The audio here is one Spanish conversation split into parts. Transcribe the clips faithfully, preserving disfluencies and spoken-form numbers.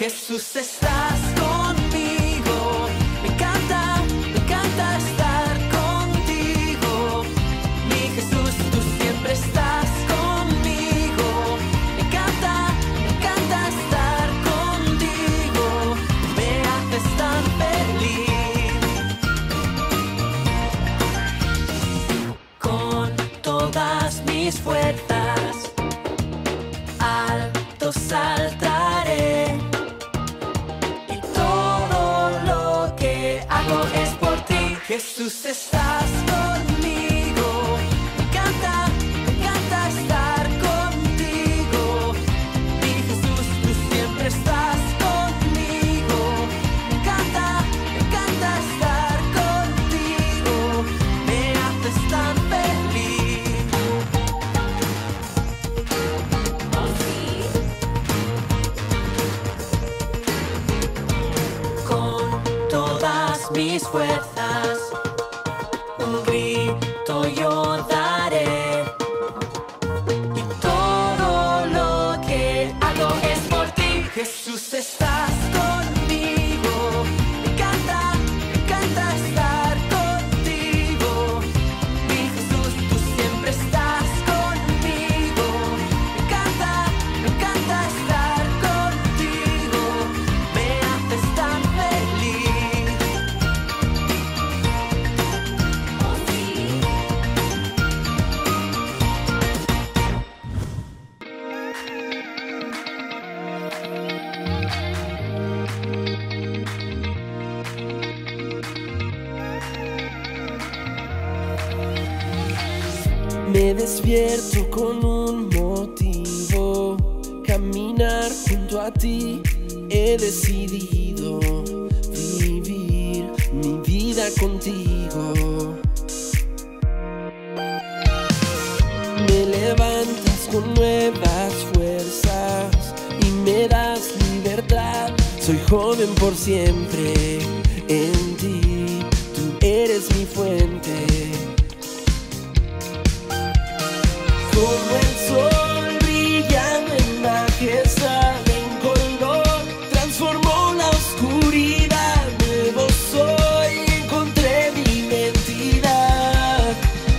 Jesús, estás conmigo. Me encanta, me encanta estar contigo. Mi Jesús, tú siempre estás conmigo. Me encanta, me encanta estar contigo. Me haces tan feliz. Con todas mis fuerzas alto saltaré. Jesús, estás conmigo. Me encanta, me encanta estar contigo. Mi Jesús, tú siempre estás conmigo. Me encanta, me encanta estar contigo. Me haces tan feliz. Con todas mis fuerzas un grito yo daré, y todo lo que hago es por ti. Jesús, estás conmigo. Me encanta, me encanta estar contigo. Mi Jesús, tú siempre estás conmigo. Me encanta, me encanta estar contigo. Me haces tan feliz. Me despierto con un motivo, caminar junto a ti. He decidido vivir mi vida contigo. Me levantas con nuevas fuerzas y me das libertad. Soy joven por siempre en ti, tú eres mi fuente. Como el sol brillando en majestad, en color, transformó la oscuridad. Nuevo soy, encontré mi identidad.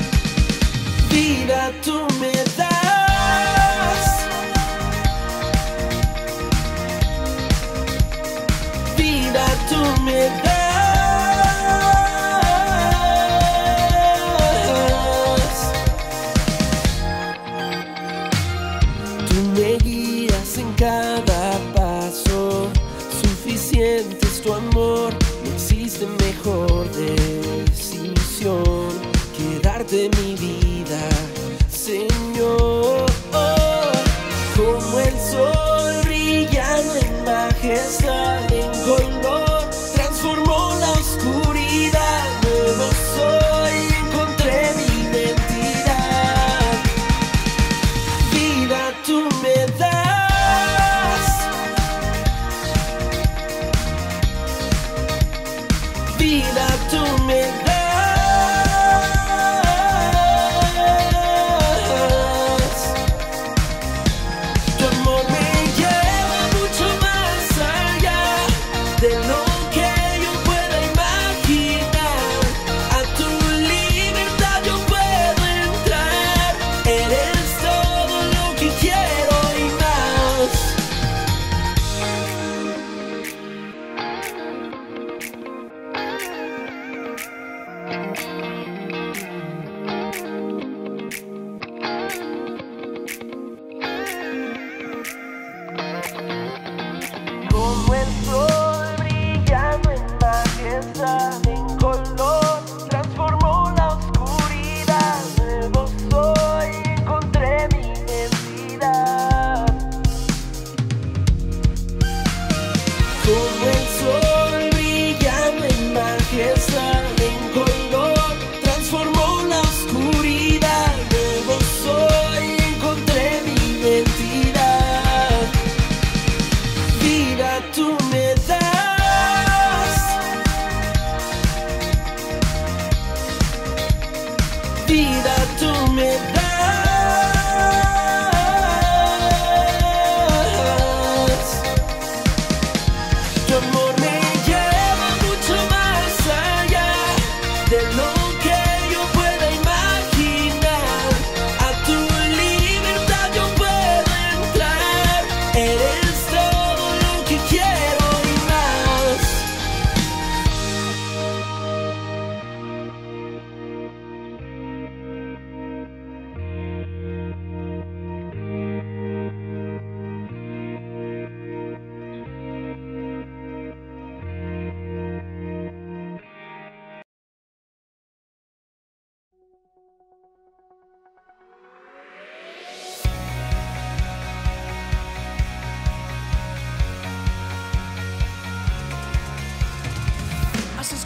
Vida tú me das, vida tú me das. Cada paso, suficiente es tu amor. No existe mejor decisión que darte mi vida, Señor. Como el sol brillando en majestad, en color, transformó la oscuridad. Nuevo soy, encontré mi identidad. Vida tú me das. Vida tú me das. Tu amor me lleva mucho más allá de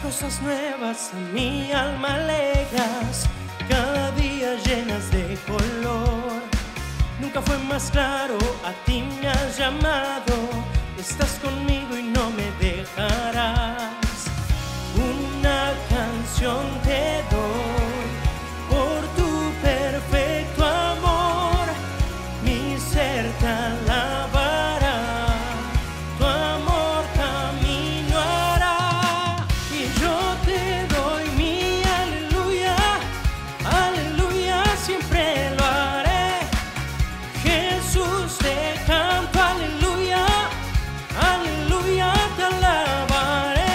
cosas nuevas a mi alma alegras, cada día llenas de color. Nunca fue más claro, a ti me has llamado, estás conmigo y no me dejarás. Una canción te doy por tu perfecto amor, mi ser te alabará, tu amor camino hará. Y yo te doy mi aleluya, aleluya, siempre lo haré. Jesús te canto, aleluya, aleluya, te alabaré.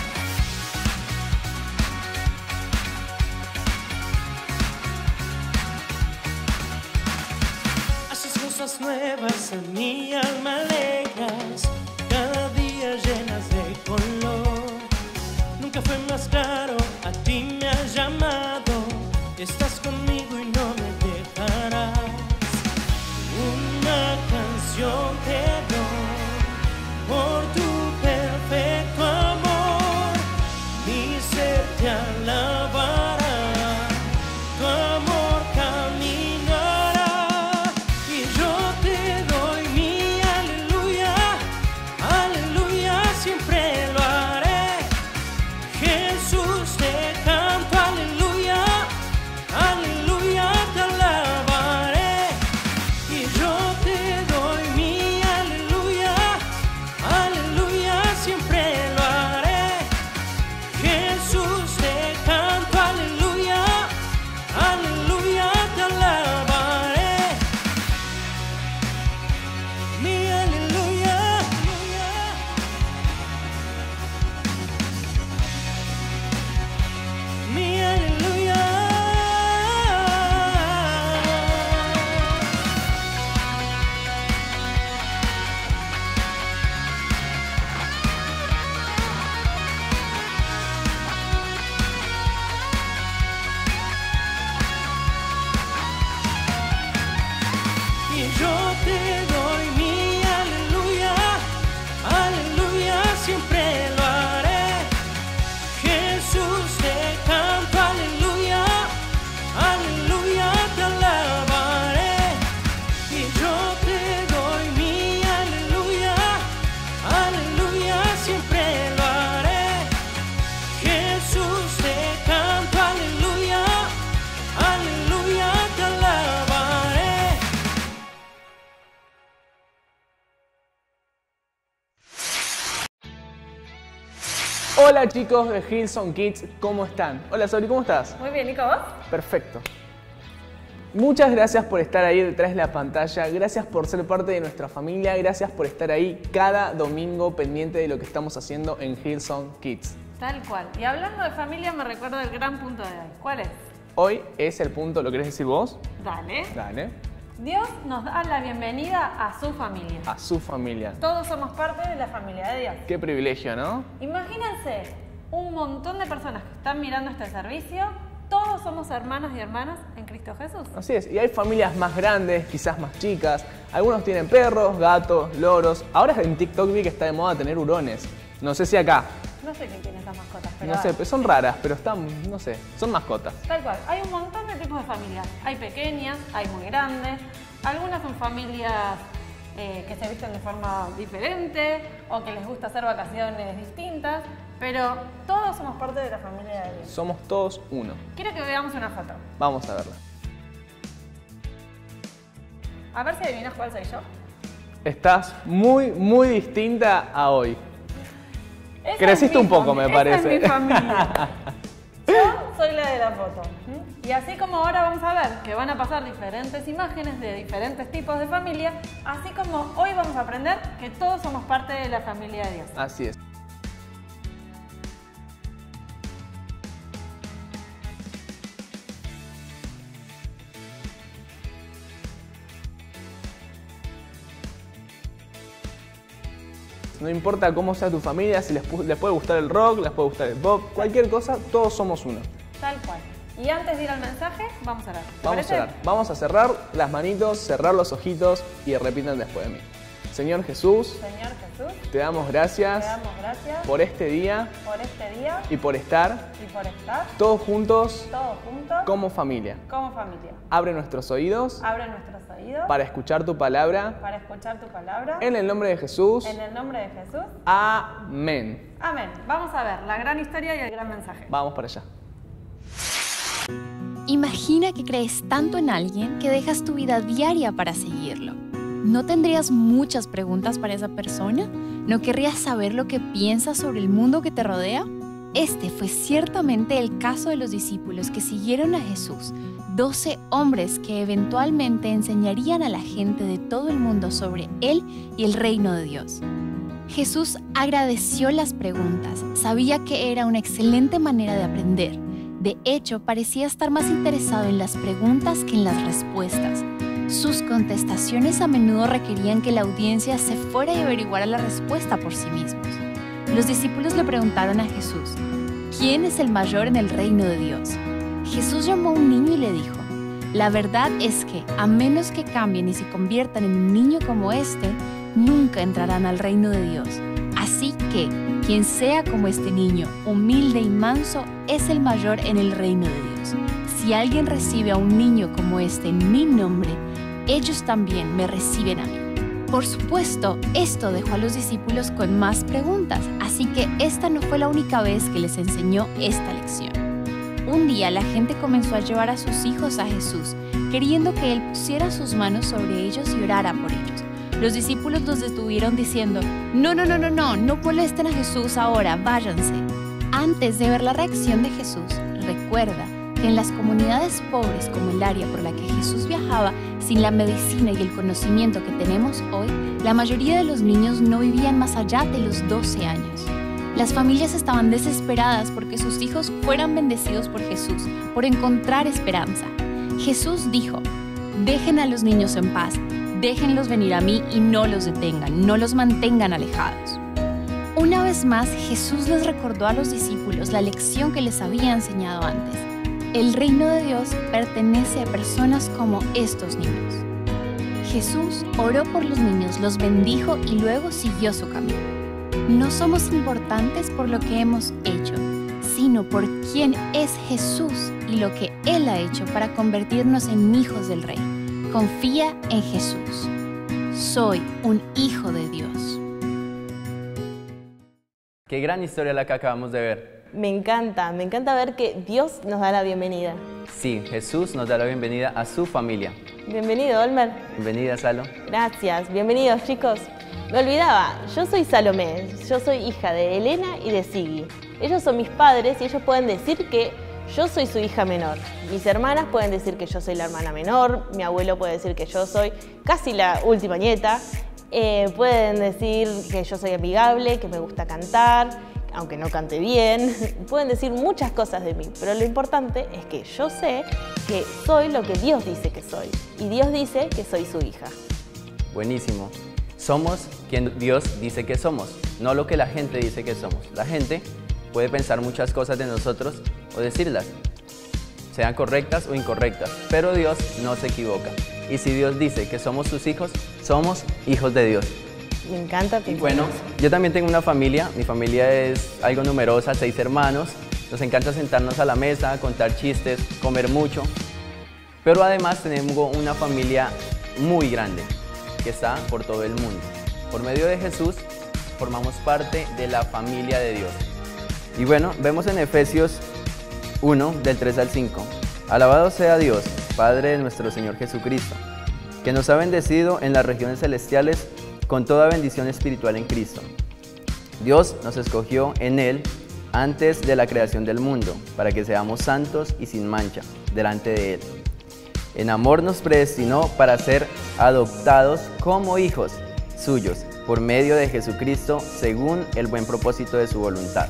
Haces cosas nuevas a mi alma alegras, cada día llenas de color. Nunca fue más claro, a ti me has llamado, estás conmigo y no me dejarás. Una canción te doy por tu perfecto amor, mi ser te alabará, tu amor caminará. Y yo te doy mi aleluya, aleluya, siempre lo haré. Jesús te canto, aleluya, aleluya, te alabaré. Y yo te doy mi aleluya, aleluya, siempre lo haré. Jesús te canto, aleluya, aleluya, te alabaré. Mi aleluya, mi aleluya. Y yo te doy mi aleluya, aleluya, siempre lo haré. Jesús te canto, aleluya, aleluya, te alabaré. Y yo te doy mi aleluya, aleluya, siempre lo haré. Jesús te canto, aleluya, aleluya, te alabaré. Hola chicos de Hillsong Kids, ¿cómo están? Hola Sabri, ¿cómo estás? Muy bien, Nico, ¿vos? Perfecto. Muchas gracias por estar ahí detrás de la pantalla, gracias por ser parte de nuestra familia, gracias por estar ahí cada domingo pendiente de lo que estamos haciendo en Hillsong Kids. Tal cual. Y hablando de familia, me recuerdo el gran punto de hoy. ¿Cuál es? Hoy es el punto, ¿lo querés decir vos? Dale. Dale. Dios nos da la bienvenida a su familia. A su familia. Todos somos parte de la familia de Dios. Qué privilegio, ¿no? Imagínense un montón de personas que están mirando este servicio. Todos somos hermanos y hermanas en Cristo Jesús. Así es, y hay familias más grandes, quizás más chicas. Algunos tienen perros, gatos, loros. Ahora en TikTok vi que está de moda tener hurones. No sé si acá. No sé quién tiene esas mascotas, pero No sé, pues son raras, pero están, no sé, son mascotas. tal cual. Hay un montón de tipos de familias. Hay pequeñas, hay muy grandes. Algunas son familias eh, que se visten de forma diferente o que les gusta hacer vacaciones distintas. Pero todos somos parte de la familia de Dios. Somos todos uno. Quiero que veamos una foto. Vamos a verla. A ver si adivinas cuál soy yo. Estás muy, muy distinta a hoy. Esa Creciste es mi un poco, fami- me esa parece. es mi familia. Yo soy la de la foto. ¿Mm? Y así como ahora vamos a ver que van a pasar diferentes imágenes de diferentes tipos de familia, así como hoy vamos a aprender que todos somos parte de la familia de Dios. Así es. No importa cómo sea tu familia, si les, pu- les puede gustar el rock, les puede gustar el pop, cualquier cosa, todos somos uno. Tal cual. Y antes de ir al mensaje, vamos a orar. ¿Te Vamos parece? a orar. Vamos a cerrar las manitos, cerrar los ojitos y repiten después de mí. Señor Jesús, Señor Jesús, te damos gracias, te damos gracias por este día por este día y por estar y por estar todos juntos todos juntos como familia. como familia. Abre nuestros oídos Abre nuestros oídos para escuchar tu palabra. para escuchar tu palabra. En el nombre de Jesús. En el nombre de Jesús. Amén. Amén. Vamos a ver la gran historia y el gran mensaje. Vamos para allá. Imagina que crees tanto en alguien que dejas tu vida diaria para seguirlo. ¿No tendrías muchas preguntas para esa persona? ¿No querrías saber lo que piensa sobre el mundo que te rodea? Este fue ciertamente el caso de los discípulos que siguieron a Jesús, doce hombres que eventualmente enseñarían a la gente de todo el mundo sobre Él y el reino de Dios. Jesús agradeció las preguntas, sabía que era una excelente manera de aprender. De hecho, parecía estar más interesado en las preguntas que en las respuestas. Sus contestaciones a menudo requerían que la audiencia se fuera y averiguara la respuesta por sí mismos. Los discípulos le preguntaron a Jesús, ¿quién es el mayor en el reino de Dios? Jesús llamó a un niño y le dijo, la verdad es que, a menos que cambien y se conviertan en un niño como este, nunca entrarán al reino de Dios. Así que, quien sea como este niño, humilde y manso, es el mayor en el reino de Dios. Si alguien recibe a un niño como este en mi nombre, ellos también me reciben a mí. Por supuesto, esto dejó a los discípulos con más preguntas, así que esta no fue la única vez que les enseñó esta lección. Un día la gente comenzó a llevar a sus hijos a Jesús, queriendo que Él pusiera sus manos sobre ellos y orara por ellos. Los discípulos los detuvieron diciendo, no, no, no, no, no, no molesten a Jesús ahora, váyanse. Antes de ver la reacción de Jesús, recuerda que en las comunidades pobres como el área por la que Jesús viajaba, sin la medicina y el conocimiento que tenemos hoy, la mayoría de los niños no vivían más allá de los doce años. Las familias estaban desesperadas porque sus hijos fueran bendecidos por Jesús, por encontrar esperanza. Jesús dijo, dejen a los niños en paz, déjenlos venir a mí y no los detengan, no los mantengan alejados. Una vez más, Jesús les recordó a los discípulos la lección que les había enseñado antes. El reino de Dios pertenece a personas como estos niños. Jesús oró por los niños, los bendijo y luego siguió su camino. No somos importantes por lo que hemos hecho, sino por quién es Jesús y lo que Él ha hecho para convertirnos en hijos del Rey. Confía en Jesús. Soy un hijo de Dios. Qué gran historia la que acabamos de ver. Me encanta, me encanta ver que Dios nos da la bienvenida. Sí, Jesús nos da la bienvenida a su familia. Bienvenido, Olmer. Bienvenida, Salo. Gracias, bienvenidos, chicos. Me olvidaba, yo soy Salomé, yo soy hija de Elena y de Siggy. Ellos son mis padres y ellos pueden decir que yo soy su hija menor. Mis hermanas pueden decir que yo soy la hermana menor, mi abuelo puede decir que yo soy casi la última nieta. Eh, pueden decir que yo soy amigable, que me gusta cantar, aunque no cante bien. Pueden decir muchas cosas de mí, pero lo importante es que yo sé que soy lo que Dios dice que soy. Y Dios dice que soy su hija. Buenísimo. Somos quien Dios dice que somos, no lo que la gente dice que somos. La gente puede pensar muchas cosas de nosotros o decirlas, sean correctas o incorrectas, pero Dios no se equivoca. Y si Dios dice que somos sus hijos, somos hijos de Dios. Me encanta pensar Bueno, eso. yo también tengo una familia, mi familia es algo numerosa, seis hermanos. Nos encanta sentarnos a la mesa, contar chistes, comer mucho. Pero además tenemos una familia muy grande, que está por todo el mundo. Por medio de Jesús, formamos parte de la familia de Dios. Y bueno, vemos en Efesios uno, del tres al cinco. Alabado sea Dios, Padre de nuestro Señor Jesucristo, que nos ha bendecido en las regiones celestiales con toda bendición espiritual en Cristo. Dios nos escogió en Él antes de la creación del mundo, para que seamos santos y sin mancha delante de Él. En amor nos predestinó para ser adoptados como hijos suyos, por medio de Jesucristo, según el buen propósito de su voluntad.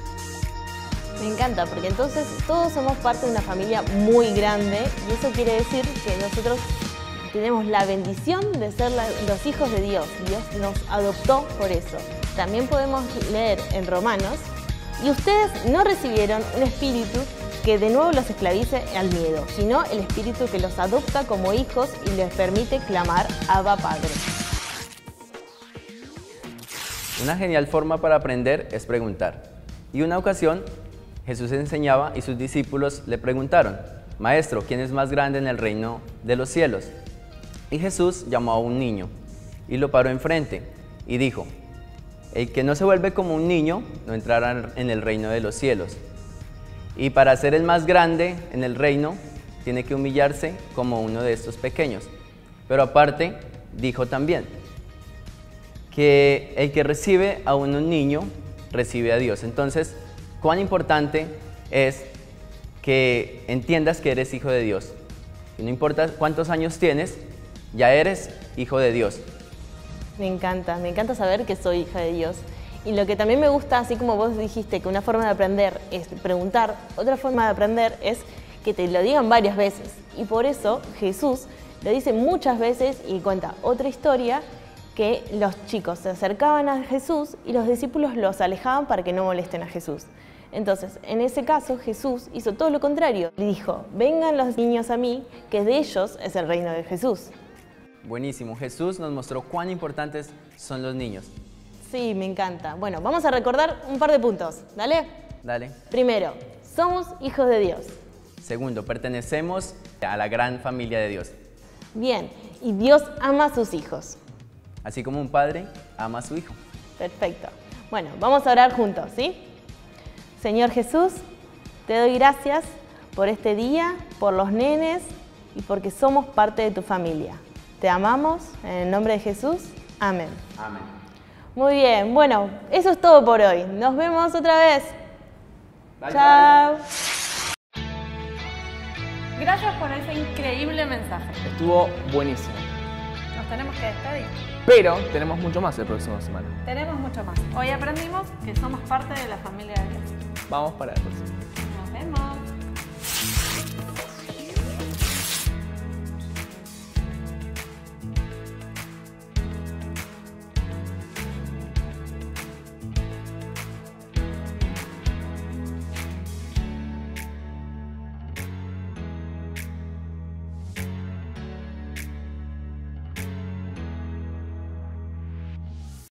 Me encanta, porque entonces todos somos parte de una familia muy grande y eso quiere decir que nosotros tenemos la bendición de ser la, los hijos de Dios. Dios nos adoptó por eso. También podemos leer en Romanos, y ustedes no recibieron un espíritu que de nuevo los esclavice al miedo, sino el espíritu que los adopta como hijos y les permite clamar Abba Padre. Una genial forma para aprender es preguntar. Y una ocasión, Jesús enseñaba y sus discípulos le preguntaron: Maestro, ¿quién es más grande en el reino de los cielos? Y Jesús llamó a un niño y lo paró enfrente y dijo: El que no se vuelve como un niño no entrará en el reino de los cielos. Y para ser el más grande en el reino, tiene que humillarse como uno de estos pequeños. Pero aparte, dijo también que el que recibe a un niño, recibe a Dios. Entonces, cuán importante es que entiendas que eres hijo de Dios. Y no importa cuántos años tienes, ya eres hijo de Dios. Me encanta, me encanta saber que soy hija de Dios. Y lo que también me gusta, así como vos dijiste, que una forma de aprender es preguntar, otra forma de aprender es que te lo digan varias veces. Y por eso Jesús lo dice muchas veces y cuenta otra historia, que los chicos se acercaban a Jesús y los discípulos los alejaban para que no molesten a Jesús. Entonces, en ese caso, Jesús hizo todo lo contrario. Le dijo: vengan los niños a mí, que de ellos es el reino de Jesús. Buenísimo. Jesús nos mostró cuán importantes son los niños. Sí, me encanta. Bueno, vamos a recordar un par de puntos. ¿Dale? Dale. Primero, somos hijos de Dios. Segundo, pertenecemos a la gran familia de Dios. Bien, y Dios ama a sus hijos. Así como un padre ama a su hijo. Perfecto. Bueno, vamos a orar juntos, ¿sí? Señor Jesús, te doy gracias por este día, por los nenes y porque somos parte de tu familia. Te amamos, en el nombre de Jesús. Amén. Amén. Muy bien, bueno, eso es todo por hoy. Nos vemos otra vez. Bye, Chao. bye. Gracias por ese increíble mensaje. Estuvo buenísimo. Nos tenemos que despedir. Pero tenemos mucho más el próximo semana. Tenemos mucho más. Hoy aprendimos que somos parte de la familia de Dios. Vamos para la próxima. Nos vemos.